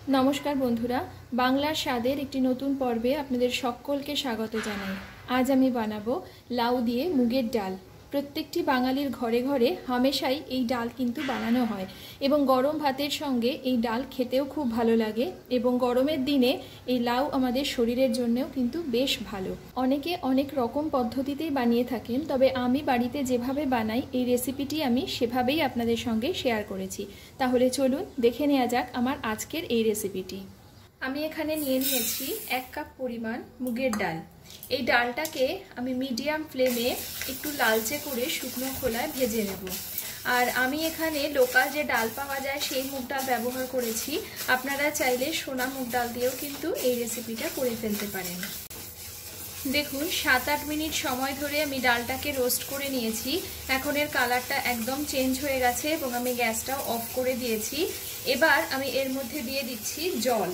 नमस्कार बंधुरा बांगलार स्वादेर एकटी नतून पर्वे आपनादेर सकलके स्वागत जानाई। आज आमी बानाबो लाउ दिए मुगेर डाल। प्रत्येकटी बांगालिर घरे घरे हमेशाई एई डाल किन्तु बानानो हय एबं गरम भातेर संगे एई डाल खेतेও खूब भालो लागे एबं गरमेर दिने एई लाउ आमादेर शरीरेर जन्यও किन्तु बेश भालो। अनेके अनेक रकम पद्धतितेই बानिয়ে থাকেন, তবে আমি বাড়িতে যেভাবে বানাই এই রেসিপিটি আমি সেভাবেই আপনাদের সঙ্গে শেয়ার করেছি। তাহলে চলুন দেখে নেওয়া যাক আমার আজকের এই রেসিপিটি। আমি এখানে নিয়ে নিয়েছি 1 কাপ পরিমাণ মুগের ডাল। এই ডালটাকে আমি মিডিয়াম ফ্লেমে একটু লালচে করে শুকনো খোলায় ভেজে নেব। আর আমি এখানে লোকাল যে ডাল পাওয়া যায় সেই মুগ ডাল ব্যবহার করেছি। আপনারা চাইলে সোনা মুগ ডাল দিয়েও কিন্তু এই রেসিপিটা করে ফেলতে পারেন। দেখুন 7-8 মিনিট সময় ধরে আমি ডালটাকে রোস্ট করে নিয়েছি। এখন এর কালারটা একদম চেঞ্জ হয়ে গেছে এবং আমি গ্যাসটাও অফ করে দিয়েছি। এবার আমি এর মধ্যে দিয়ে দিচ্ছি জল।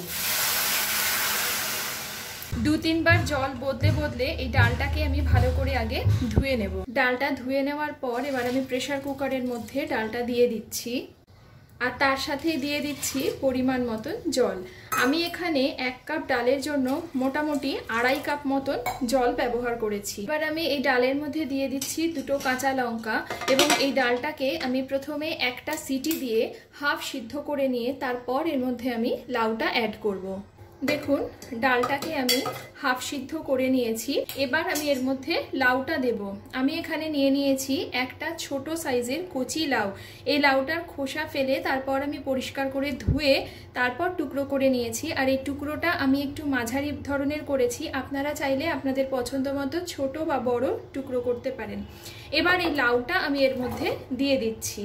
2-3 বার জল বদলে বদলে এই ডালটাকে আমি ভালো করে আগে ধুয়ে নেব। ডালটা ধুয়ে নেওয়ার পর এবার আমি প্রেসার কুকারের মধ্যে ডালটা দিয়ে দিচ্ছি আর তার সাথে দিয়ে দিচ্ছি পরিমাণ মতন জল। আমি এখানে 1 কাপ ডালের জন্য মোটামুটি 2.5 কাপ মতন জল ব্যবহার করেছি। এবার আমি এই ডালের মধ্যে দিয়ে দিচ্ছি 2টো কাঁচা লঙ্কা এবং এই ডালটাকে আমি প্রথমে একটা সিটি দিয়ে হাফ সিদ্ধ করে নিয়ে তারপর এর মধ্যে আমি লাউটা অ্যাড করব। দেখুন ডালটাকে আমি হাফ সিদ্ধ করে নিয়েছি। এবার আমি এর মধ্যে লাউটা দেব। আমি এখানে নিয়ে নিয়েছি একটা ছোট সাইজের কচি লাউ। এই লাউটার খোসা ফেলে তারপর আমি পরিষ্কার করে ধুয়ে তারপর টুকরো করে নিয়েছি। আর এই টুকরোটা আমি একটু মাঝারি ধরনের করেছি। আপনারা চাইলে আপনাদের পছন্দ মতো ছোট বা বড় টুকরো করতে পারেন। এবার এই লাউটা আমি এর মধ্যে দিয়ে দিচ্ছি।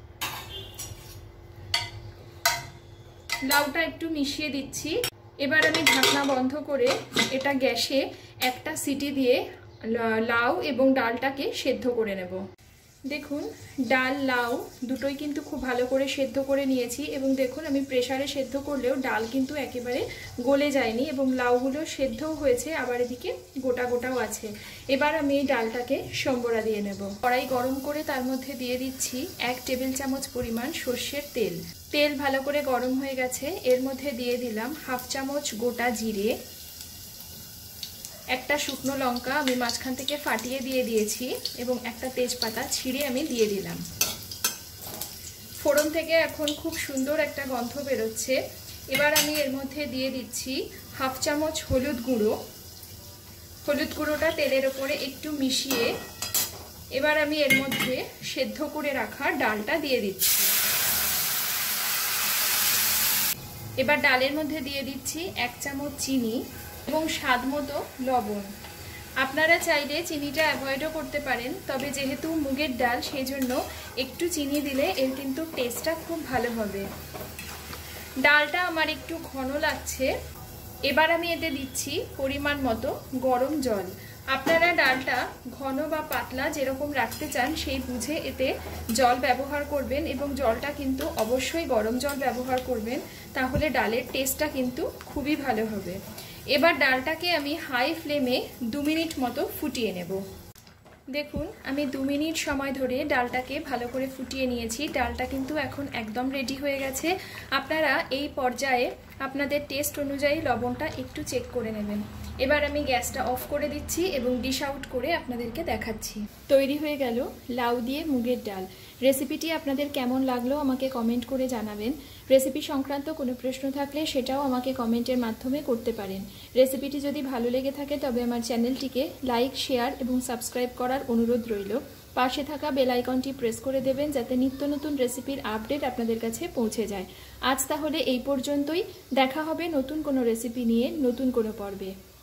লাউটা একটু মিশিয়ে দিচ্ছি। এবার আমি ঢাকনা বন্ধ করে এটা গ্যাসে একটা সিটি দিয়ে লাউ এবং ডালটাকে সেদ্ধ করে নেব। দেখুন ডাল লাউ দুটোই কিন্তু খুব ভালো করে সেদ্ধ করে নিয়েছি এবং দেখুন আমি প্রেসারে সেদ্ধ করলেও ডাল কিন্তু একেবারে গলে যায়নি এবং লাউগুলো সেদ্ধও হয়েছে, আবার এদিকে গোটা গোটাও আছে। এবার আমি এই ডালটাকে সম্বরা দিয়ে নেব। কড়াই গরম করে তার মধ্যে দিয়ে দিচ্ছি 1 টেবিল চামচ পরিমাণ সর্ষের তেল। তেল ভালো করে গরম হয়ে গেছে। এর মধ্যে দিয়ে দিলাম হাফ চামচ গোটা জিরে, একটা শুকনো লঙ্কা আমি মাঝখান থেকে ফাটিয়ে দিয়ে দিয়েছি এবং একটা তেজপাতা ছিঁড়ে আমি দিয়ে দিলাম। ফোড়ন থেকে এখন খুব সুন্দর একটা গন্ধ বেরোচ্ছে। এবার আমি এর মধ্যে দিয়ে দিচ্ছি হাফ চামচ হলুদ গুঁড়ো। হলুদ গুঁড়োটা তেলের ওপরে একটু মিশিয়ে এবার আমি এর মধ্যে সেদ্ধ করে রাখা ডালটা দিয়ে দিচ্ছি। এবার ডালের মধ্যে দিয়ে দিচ্ছি 1 চামচ চিনি এবং স্বাদ মতো লবণ। আপনারা চাইলে চিনিটা অ্যাভয়েডও করতে পারেন, তবে যেহেতু মুগের ডাল সেই জন্য একটু চিনি দিলে এর কিন্তু টেস্টটা খুব ভালো হবে। ডালটা আমার একটু ঘন লাগছে। এবার আমি এতে দিচ্ছি পরিমাণ মতো গরম জল। আপনারা ডালটা ঘন বা পাতলা যেরকম রাখতে চান সেই বুঝে এতে জল ব্যবহার করবেন এবং জলটা কিন্তু অবশ্যই গরম জল ব্যবহার করবেন, তাহলে ডালের টেস্টটা কিন্তু খুবই ভালো হবে। এবার ডালটাকে আমি হাই ফ্লেমে 2 মিনিট মতো ফুটিয়ে নেব। দেখুন আমি 2 মিনিট সময় ধরে ডালটাকে ভালো করে ফুটিয়ে নিয়েছি। ডালটা কিন্তু এখন একদম রেডি হয়ে গেছে। আপনারা এই পর্যায়ে আপনাদের টেস্ট অনুযায়ী লবণটা একটু চেক করে নেবেন। এবার আমি গ্যাসটা অফ করে দিচ্ছি এবং ডিশ আউট করে আপনাদেরকে দেখাচ্ছি। তৈরি হয়ে গেল লাউ দিয়ে মুগের ডাল। রেসিপিটি আপনাদের কেমন লাগলো আমাকে কমেন্ট করে জানাবেন। রেসিপি সংক্রান্ত কোনো প্রশ্ন থাকলে সেটাও আমাকে কমেন্টের মাধ্যমে করতে পারেন। রেসিপিটি যদি ভালো লেগে থাকে তবে আমার চ্যানেলটিকে লাইক, শেয়ার এবং সাবস্ক্রাইব করার অনুরোধ রইল। পাশে থাকা বেল আইকনটি প্রেস করে দেবেন যাতে নিত্য নতুন রেসিপির আপডেট আপনাদের কাছে পৌঁছে যায়। আজ তাহলে এই পর্যন্তই। দেখা হবে নতুন কোনো রেসিপি নিয়ে নতুন কোনো পর্বে।